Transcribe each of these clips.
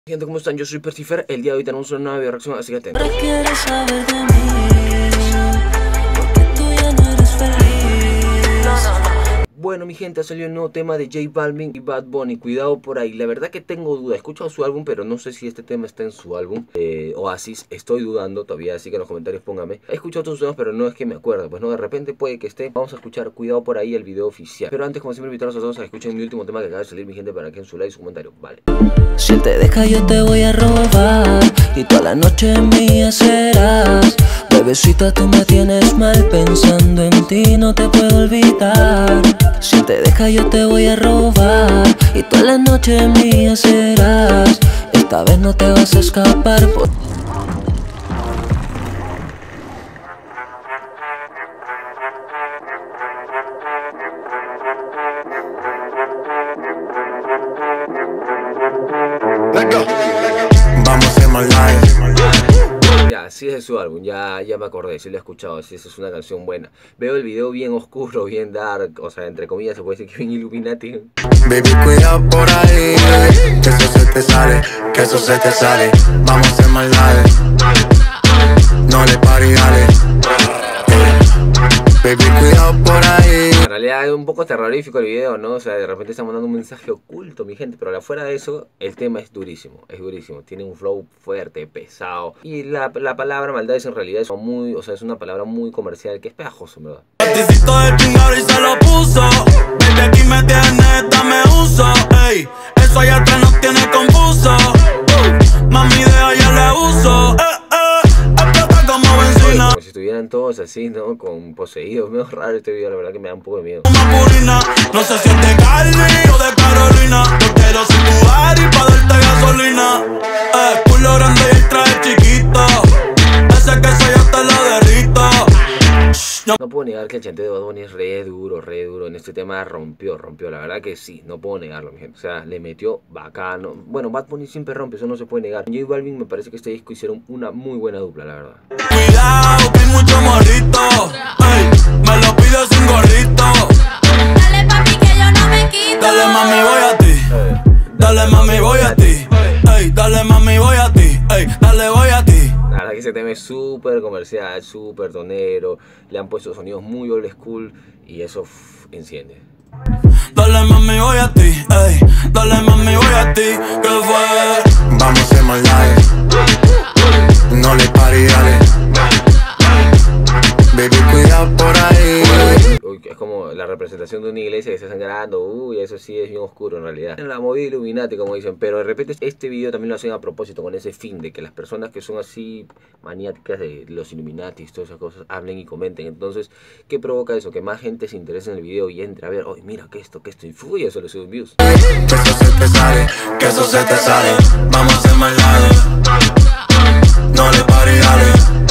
Gente, ¿cómo están? Yo soy Percifer. El día de hoy tenemos una nueva video reacción, así que atentos. ¿Qué quieres saber de mí? Porque tú ya no eres feliz. No. Bueno, mi gente, ha salido un nuevo tema de J Balvin y Bad Bunny. Cuidado por ahí. La verdad que tengo duda. He escuchado su álbum, pero no sé si este tema está en su álbum. Oasis. Estoy dudando todavía, así que en los comentarios póngame. He escuchado otros temas, pero no es que me acuerdo. Pues no, de repente puede que esté. Vamos a escuchar Cuidado por ahí, el video oficial. Pero antes, como siempre, invitarlos a todos a que escuchen mi último tema que acaba de salir, mi gente, para que en su like y su comentario. Vale. Si él te deja, yo te voy a robar y toda la noche mía serás. Bebecita, tú me tienes mal, pensando en ti no te puedo olvidar. Si él te deja, yo te voy a robar y toda la noche mía serás. Esta vez no te vas a escapar por... Vamos a hacer más live. Ya, sí es de su álbum, ya me acordé, sí lo he escuchado, sí, esa es una canción buena. Veo el video bien oscuro, bien dark, o sea, entre comillas se puede decir que bien Illuminati. Baby, cuidado por ahí, que eso se te sale, que eso se te sale. Vamos a hacer más live. No le pares, dale. Baby, cuidado por ahí. En realidad es un poco terrorífico el video, ¿no? O sea, de repente está mandando un mensaje oculto, mi gente. Pero afuera de eso, el tema es durísimo, es durísimo. Tiene un flow fuerte, pesado. Y la palabra maldades en realidad es muy, o sea, es una palabra muy comercial que es pegajoso, en verdad. Particito de chingado y se lo puso. Baby, aquí me tiene, dame uso. Ey, eso allá atrás nos tiene confuso. Mami, de allá le uso. Explota como benzina. Como si estuvieran todos así, ¿no? Con poseídos. Medio raro este video, la verdad que me da un poco de miedo. No sé si es de Cali o de Carolina. Yo quiero ser tu Ari pa' darte gasolina. Culo grande y el traje chiquito. Ese queso yo te lo derrito. No puedo negar que el chanteo de Bad Bunny es re duro. En este tema rompió, la verdad que sí, no puedo negarlo, mi gente. O sea, le metió bacano. Bueno, Bad Bunny siempre rompe, eso no se puede negar. J Balvin me parece que este disco hicieron una muy buena dupla, la verdad. Cuidado, que hay mucho morrito. Ey, me lo pido sin gorrito. Dale papi que yo no me quito. Dale mami, voy a ti. Dale mami, voy a ti. Ey, dale mami, voy a ti. Ey, dale, voy a ti. La verdad que ese tema es súper comercial, súper tonero. Le han puesto sonidos muy old school y eso enciende. Dale mami, voy a ti. Ey, dale mami, voy a ti. ¿Qué fue? Vamos a hacer más live. No le pares, dale. Baby, cuidado por ahí. Es como la representación de una iglesia que está sangrando. Uy, eso sí es bien oscuro en realidad. En la movida Illuminati, como dicen. Pero de repente este video también lo hacen a propósito, con ese fin de que las personas que son así maniáticas de los Illuminati, todas esas cosas, hablen y comenten. Entonces, ¿qué provoca eso? Que más gente se interese en el video y entre a ver, oye, mira que esto, y uy, eso le sube views. Que eso se te sale, que eso se te sale. Vamos a hacer más live. No le pares, dale.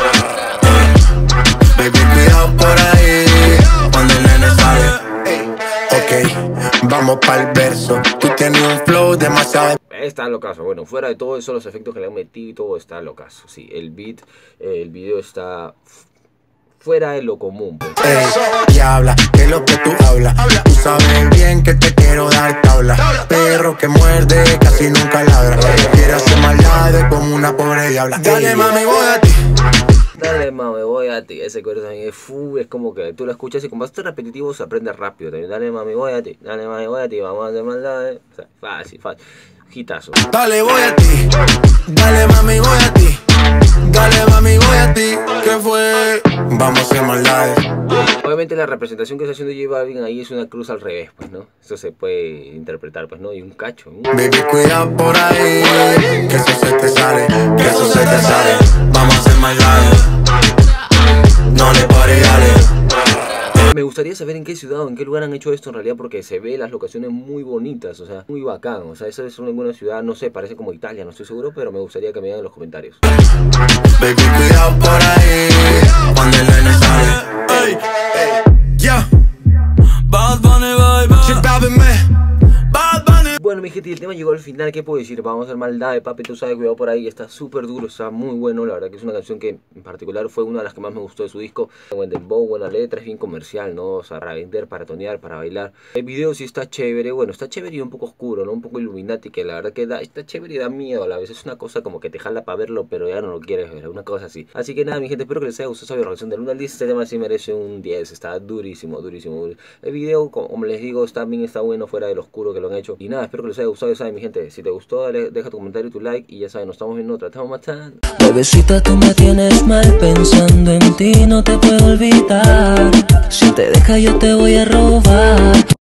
Baby, cuidado por ahí, cuando el nene sale. Ok, vamos pa'l verso. Tú tienes un flow demasiado. Está locazo. Bueno, fuera de todo eso, los efectos que le han metido y todo está locazo. Sí, el beat, el video está fuera de lo común, pues. Y habla, que es lo que tú hablas. Tú sabes bien que te quiero dar tabla. Perro que muerde, casi nunca ladra. Quiere hacer maldades como una pobre diabla. Dale mami, voy a ti. Dale mami, voy a ti. Ese coro también es como que tú lo escuchas y como es repetitivo se aprende rápido también. Dale mami, voy a ti. Dale mami, voy a ti. Vamos a hacer maldades. O sea, fácil. Hitazo. Dale, voy a ti. Dale mami, voy a ti. Dale mami, voy a ti. ¿Qué fue? Vamos a hacer maldades. Obviamente la representación que está haciendo J Balvin ahí es una cruz al revés, pues, ¿no? Eso se puede interpretar, pues, ¿no? Y un cacho. Baby, cuidado por ahí, que eso se te sale, que eso se te sale. Vamos a hacer maldades. No le pares, dale. Me gustaría saber en qué ciudad o en qué lugar han hecho esto en realidad, porque se ve las locaciones muy bonitas, o sea, muy bacán. O sea, esa es alguna ciudad, no sé, parece como Italia, no estoy seguro, pero me gustaría que me digan en los comentarios. Baby, cuidado por ahí, cuando el nene sale. Ey, yeah. Bad Bunny, baby. Bueno, bueno, mi gente, y el tema llegó al final. ¿Qué puedo decir? Vamos a hacer maldad de papi, tú sabes, cuidado por ahí. Está súper duro, está muy bueno. La verdad que es una canción que en particular fue una de las que más me gustó de su disco. Buen dembow, buena letra, es bien comercial, ¿no? O sea, para vender, para tonear, para bailar. El video sí está chévere, bueno, está chévere y un poco oscuro, ¿no? Un poco Illuminati, que la verdad que está chévere y da miedo a la vez. Es una cosa como que te jala para verlo, pero ya no lo quieres ver, una cosa así. Así que nada, mi gente, espero que les haya gustado esa relación del 1 al 10. Este tema sí merece un 10, está durísimo, durísimo. El video, como les digo, también está bueno fuera de lo oscuro que lo han hecho. Y nada, espero que les haya gustado, ya saben, mi gente, si te gustó, dale, deja tu comentario y tu like. Y ya saben, nos estamos viendo otra, estamos matando. Bebecita, tú me tienes mal, pensando en ti no te puedo olvidar. Si te deja yo te voy a robar.